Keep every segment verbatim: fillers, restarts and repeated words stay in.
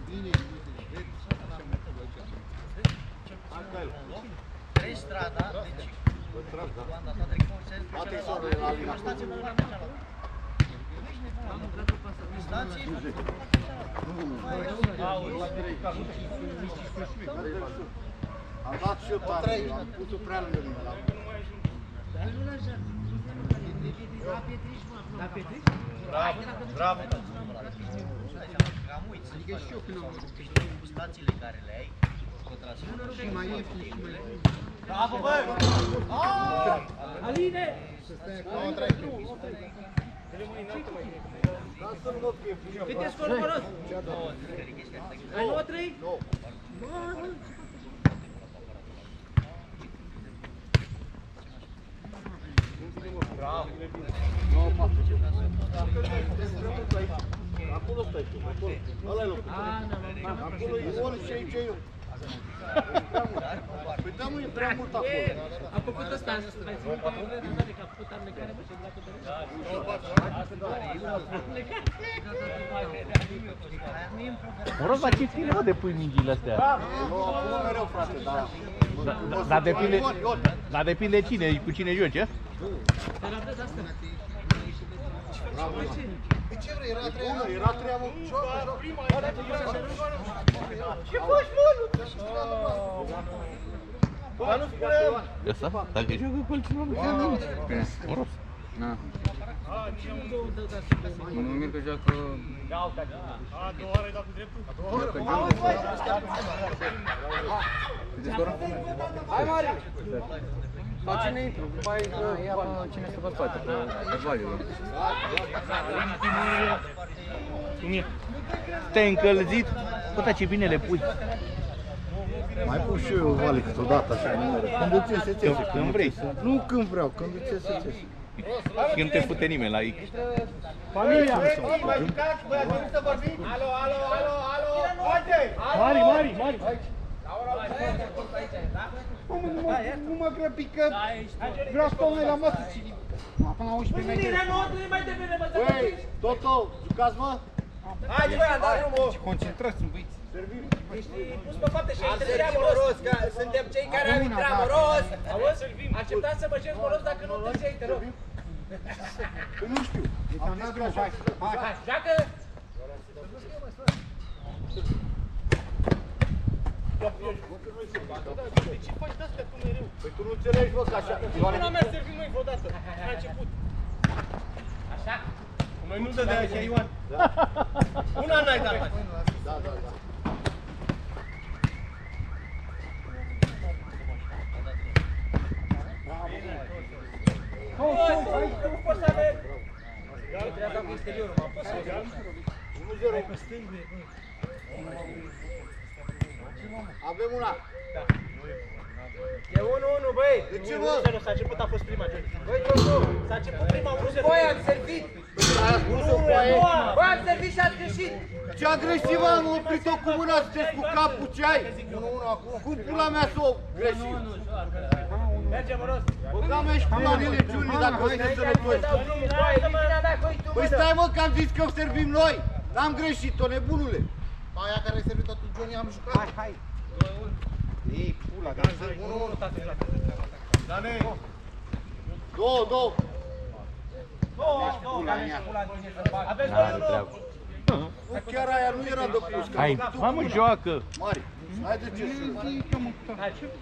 Trei strada, deci Luanda ta trec cum se duce la la stație populară pe cealaltă. Stație? Am dat și eu tare, am pus-o prea lângă mine. La Petriș? Bravo, bravo. Cam uiți. Adică și eu când am cu stațiile care le ai, Și mai ieftin și mai ieftin. bravo, bă! Aline! Câte scor număros? Ai nouă trei? Bravo! Acolo stai tu, acolo. Ăla e locul. Acolo e ori și aici e eu. Păi da, nu e prea mult acolo. A făcut ăsta, ai ținut pe că a făcut arlecare pe ședea cu tărea? Moroz, dar ce ține, mă, de pui mingile astea? Nu, acolo mereu, frate, da. Dar depinde, dar depinde cine, cu cine joci, e? Dar aveți asta. Ce vrei, era treia, mă? Era treia, mă? Ce faci, mă? Dar nu spune... Ăsta? Dacă joacă cu altcineva, nu știu. Moroz. Na. Mă numir că joacă... A doua oară ai dat cu dreptul? A doua oară? Câte scoră? Hai, Mari! Sau cine intru? După aia ia pe cine stă pe spate, pe valiu. Cum e? Te-ai încălzit? Bă, dar ce bine le pui. Mai pun și eu vale câteodată așa, când îți iese, îți iese. Când vrei. Nu când vreau, când îți iese, îți iese. Și când te fute nimeni la X. Familia! Mai jucați, băi, ați venit să vorbim? Alo, alo, alo, alo! Haide! Mari, mari, mari! Nu mă grăbi că vreau să stau noi la masă și... Până la unsprezece metri. Mâine nouă trei mai devreme, mă, Băi, Toto, jucați, mă? Haide, băi, am dat drumul! Concentrați-vă, băiți. Ești pus pe fapte și ai intrat, Moroz, că suntem cei care au intrat, Moroz! Auzi? Acceptați să băgesc, Moroz, dacă nu întârziei, te rog. Păi nu știu. Am dat drumul, hai. Hai, joacă! Ce faci de-astea tu mereu? Păi tu nu înțelegi, bă, că așa... Până mea servim noi vreodată, la început. Așa? Noi nu dădeai așa, Ioan. Una n-ai dat, mai. Da, da, da. Nu poți să avem! Trebuie să dau cu exteriorul, m-am pus. unu zero. Avem una. E unu unu, băi! De ce, mă? S-a început, a fost prima. Băi, Toto! S-a început prima unu zero. Băi, am servit! Aia a spus-o cu aia. Băi, am servit și ați greșit! Ce agresivă, am oprit-o cu mâna, sunteți cu capul, ce ai? Cum pula mea s-o greșit? Merge, Moroz! Băga mea și pula în ele, Giuni, dacă sunteți sănătoși. Păi stai, mă, că am zis că o servim noi. N-am greșit-o, nebunule. Aia care ai servit-o tu, Giuni, am jucat. Hai, hai. Ei, pula, dar unu unu, tate, joacă. Dane! două, două. Două, două, Dane, pula în tine să fac. Aveți doi unu! Nu, chiar aia nu era de pus. Hai, mamă, joacă! Mari, hai de ce să... Hai, ce?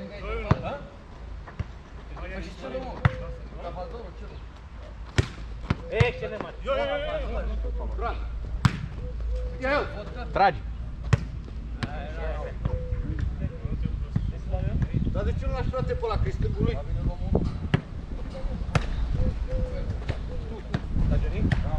Excelent, mare! Yo, yo, yo, yo! Ia eu! Tragi! Dar de ce nu lași, frate, pe ăla, că-i stângul lui? Da, Giuni? Da.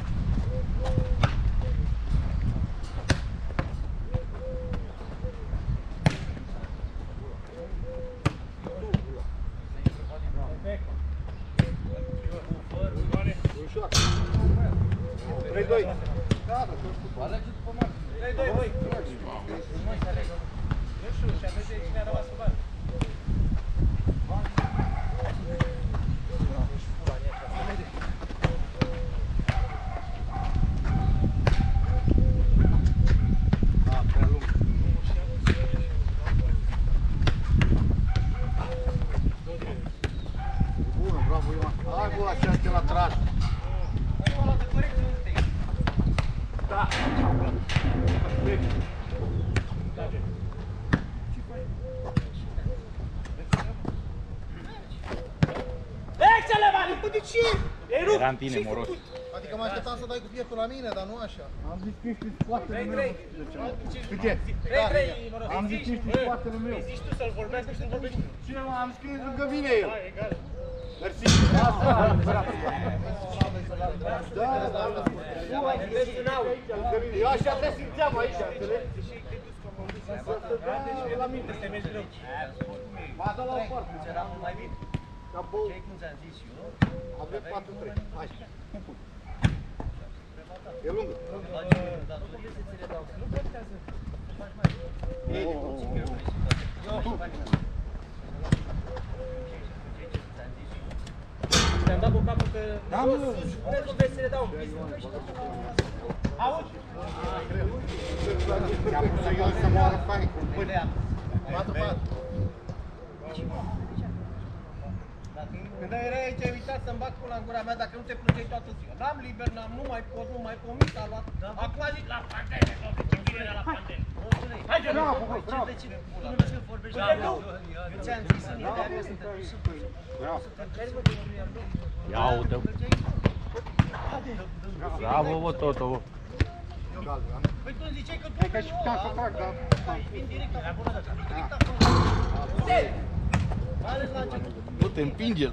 trei doi. trei doi, băi! Nu știu, și atunci cine a rămas cu bani? garaj. Da. Excele, Vali, tu de ce? E rupt. Era în tine, moros. Adică mă așteptam să dai cu pieptul la mine, dar nu așa. Am zis că ești în spatele meu. trei Câte? trei, trei, mă rog. Am zis că ești în spatele meu. Zici tu să-l vorbească și să-l vorbești. Cine mă, am scris lângă mine el. Mersi. Da, da, da. Eu așa te simțeam aici, înțelegi? Să dea la mine. M-a dat la o parte. Ca bău. Avem patru trei. Hai. E lungă. Te-am dat cu capul că... Puneți nu vrei să le dau un pis. Auzi? I-am pus eu să moară fain. patru patru. Când erai aici, ai uitat să-mi bag pula în gura mea dacă nu te plângeai toată ziua. N-am liber, n-am, nu mai pot, nu mai pot, mi s-a luat. Acum zici la pandele, bă, că ce bine la pandele. Hai, Genu! Bravo, bă, bravo. Bravo! Eu ți-am zis în ideea că suntem Ia uite-o. Bravo, bă, Toto, bă. Păi tu ziceai că tu Hai că și puteam să trag, dar... vin direct acolo. Direct acolo. Ales la început. Nu te împinge-l.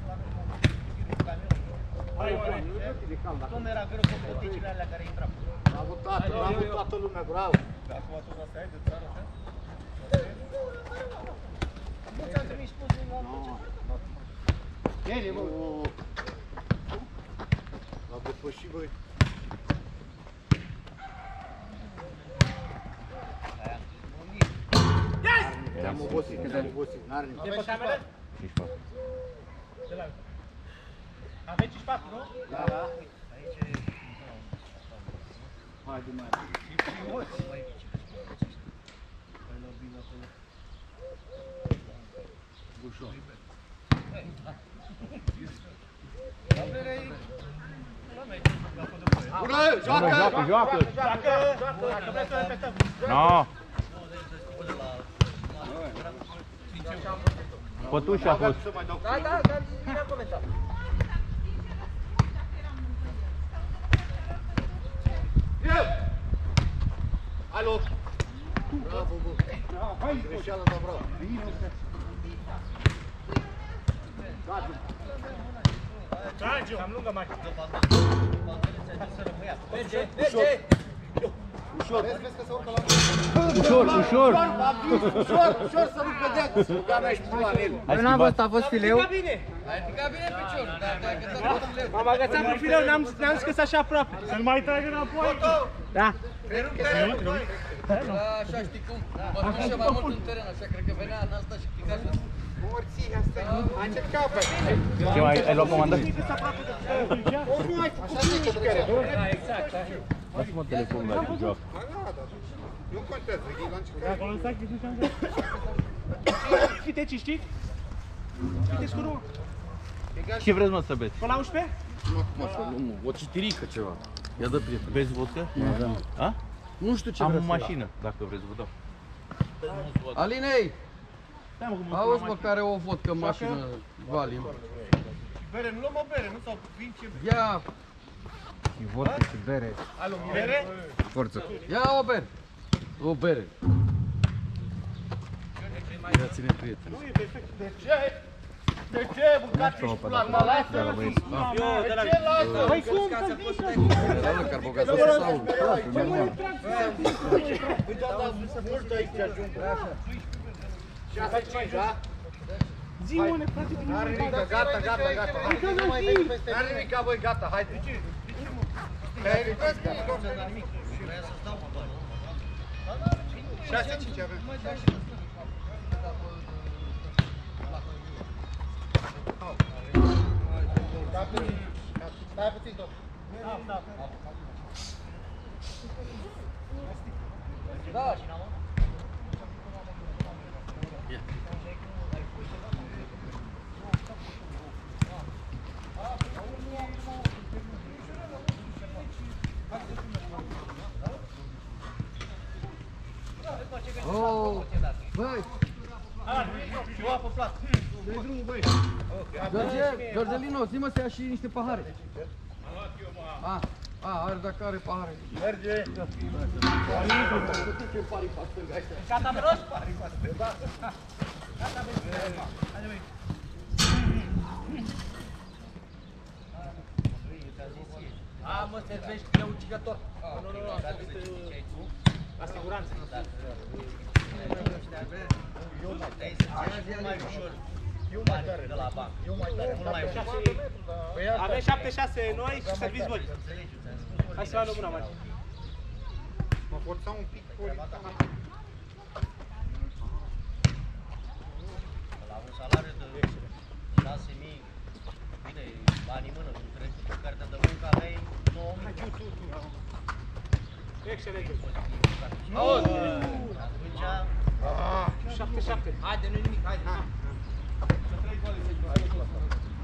Cum era greu cu boticile alea care intrau? Bravo, tată, bravo toată lumea, bravo. Nu ți-am trimis spus din la Bine, bă. L-a depășit, băi. Te-am obosit, te-am obosit, n-are nimic. E pe cameră? Aveți cinci patru, nu? Da, da. Hai de mai. Bușor. Bună, joacă! Joacă, joacă! Joacă! Joacă! Vreți să repetăm? No. Pătuș a fost. Da, da, dar bine am comentat. Alo! Bravo, bă! Greșeală, dar bravo! Trage-o! Cam lungă, Maci. Merge, merge! Ușor! Vezi, vezi că se urcă la mine! Ușor, ușor! Ușor, ușor să nu cădeați! Ruga mea și pula în el! Eu n-am văzut, a fost fileu. Ai bine! Ai picat bine piciorul, dar te-ai agățat cu fileu! M-am agățat pe fileu, n-am zis că s-așa aproape. Să-l mai trag înapoi. Da. Așa știi cum, mă duce mai mult în teren, așa cred că venea în asta și pica așa. Morții, asta e! Ai încercat, bă! Ce mai ai luat comandă? Așa se cădere! Da, exact. Lasă-mă telefonul ăla cu joacă. Nu contează, e la încercare. Știi, știi? Știi scurul? Ce vreți, mă, să beți? Până la unsprezece? O citirică ceva. Ia dă prieten. Beți vodcă? Da. A? Nu știu ce Am o vreți. mașină, dacă vreți, vă dau. Alinei! Auzi mă care o vodcă în mașină, Vali. Bere, nu luăm o bere, nu? Sau vin ce bere? Ia! E vodcă și bere. Alo, bere? Forță. Ia o bere! O bere. Ia ține prieten. Nu e perfect. De ce? De ce? Mâncați și pula în mala asta? De ce lasă? Păi cum să zici? Ia-l carbogază sau? Uite, dar mult aici ajung. șase cinci, da? Zi, mâne, frate, din N-are nimic, gata, gata, gata. N-are nimic, băi, gata, haide. Te-ai ridicat? șase cinci avem. Stai puțin tot. Da! Oh, băi! Eu apă plat. Dă-i drumul, băi! George, Georgelino, zi-mă să ia și niște pahare. A, a, are dacă are pahare. Merge! Gata, Miros? Gata, haide, băi. A, mă, servești, e ucigător. Nu, nu, nu. La siguranță. Eu mai tare. Mai ușor. Eu mai tare de la bancă. Eu mai tare. Mult mai ușor. Avem șapte șase noi și serviți voi. Hai să luăm una mai. Mă forța un pic. La un salariu de șase mii, bine, banii mână, cu treci cu cartea de muncă, aveai nouă mii. Excelent. Auzi! Atunci... șapte șapte. Haide, nu-i nimic, haide. Să trei gole.